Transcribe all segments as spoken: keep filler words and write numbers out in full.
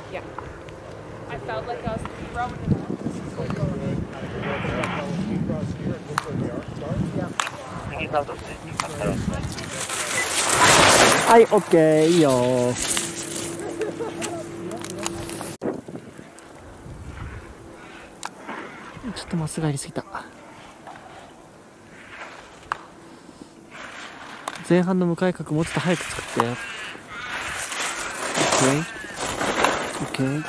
Yeah. I felt like I was throwing it off. はい、オッケー、いいよ。ちょっとまっすぐ入りすぎた。前半の向かい角もうちょっと早く作って。オッケー、オッケー。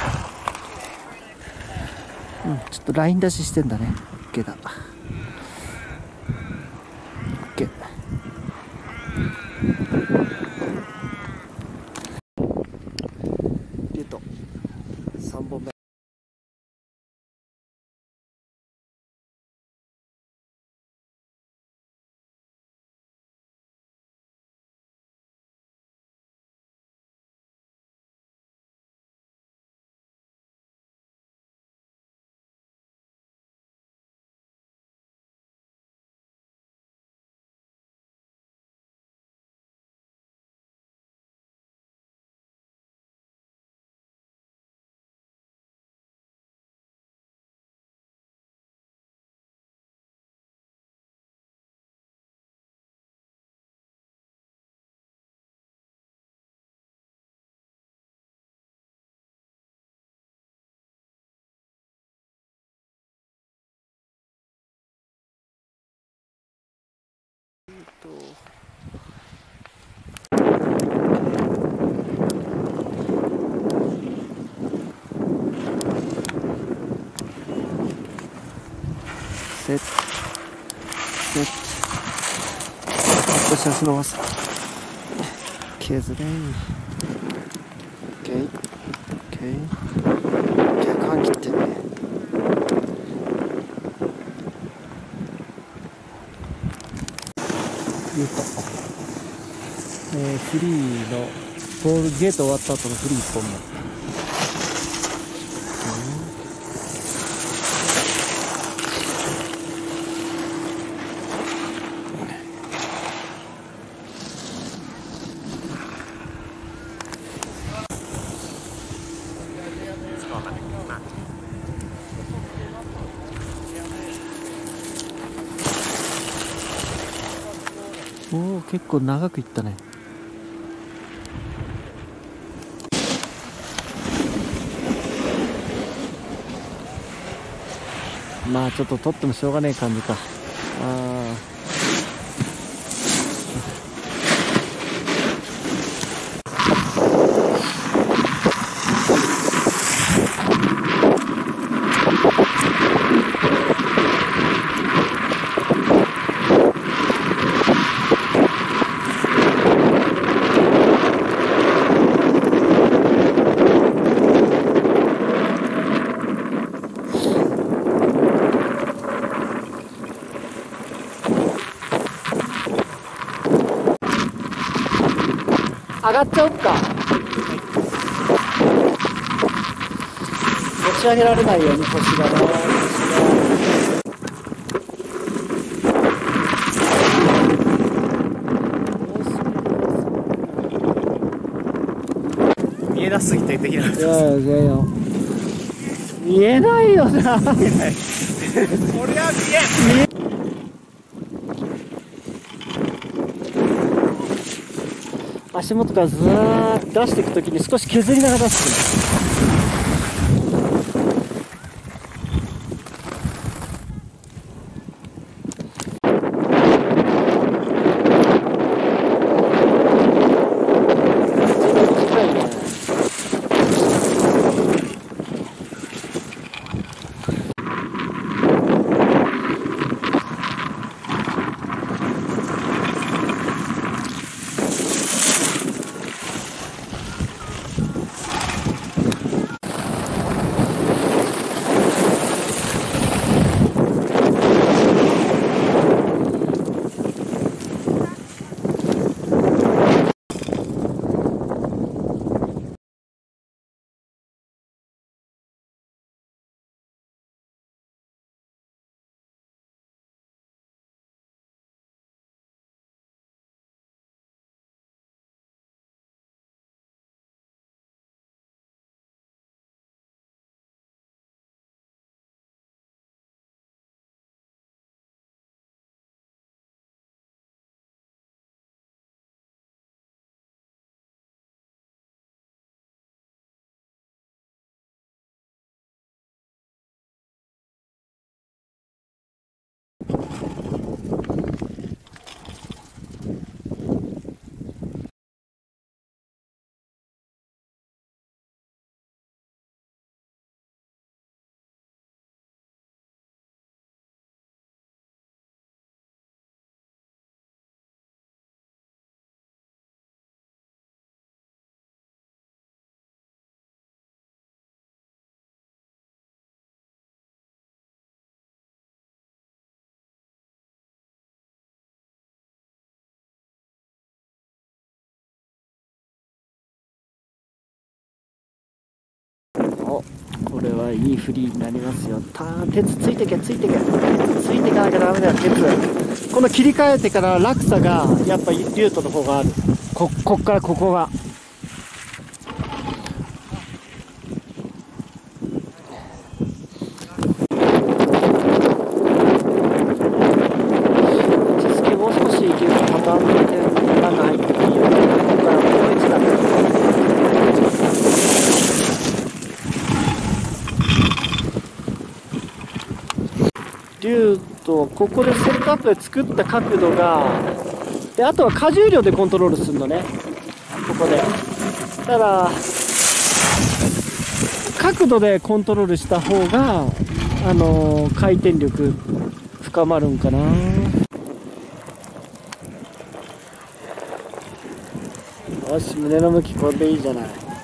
うん、ちょっとライン出ししてんだね。オッケーだ。オッケー。リュートさんぼんめ。セットセット。足伸ばす。削れん。オッケーオッケー。逆半切ってね。言うと、えー、フリーのボールゲート終わった後のフリーいっぽんめ。おお、結構長くいったね。まあちょっと取ってもしょうがねえ感じか。ああ、上がっちゃおっか。持ち上げられないように腰がな。 見えなすぎてできなかったです。 いやいやいや、見えないよな。 これは見えん。 足元からずーっと出していくときに少し削りながら出してくる。 お、これはいいフリーになりますよ。たー、鉄ついてけついてけ鉄ついていかなきゃダメだよ。鉄、この切り替えてから落差がやっぱリュートの方がある。ここっからここがもう少しいけるとパターンでランが入ってくるよ。ここからもう一段竜とここでセットアップで作った角度がで、あとは荷重量でコントロールするのね、ここで。だから角度でコントロールした方があのー、回転力深まるんかな。よし、胸の向きこれでいいじゃない。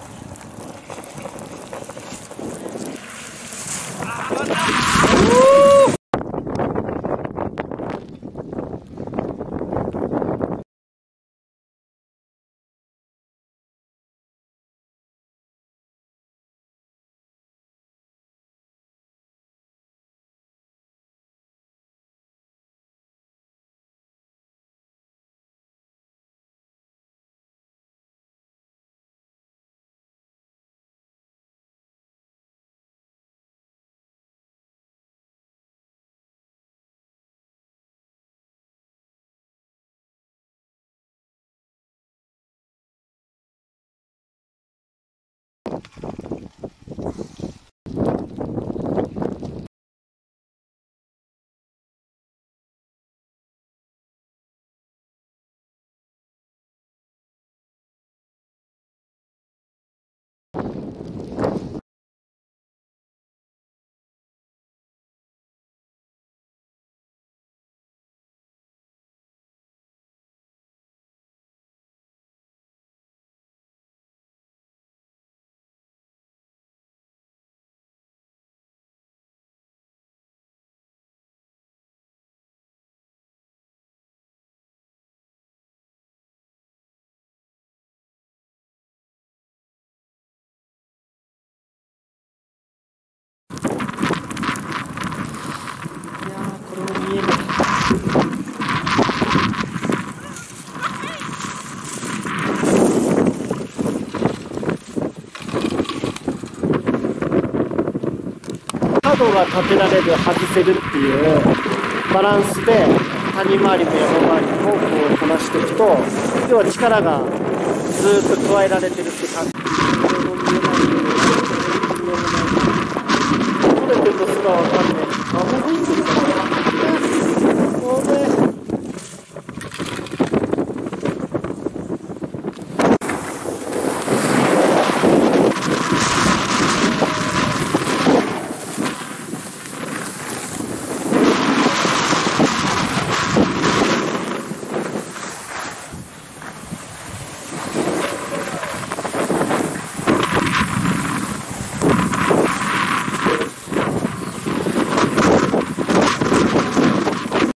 角が立てられる、外せるっていうバランスで谷回りも山回りもこうこなしていくと、要は力がずーっと加えられてるって感じ。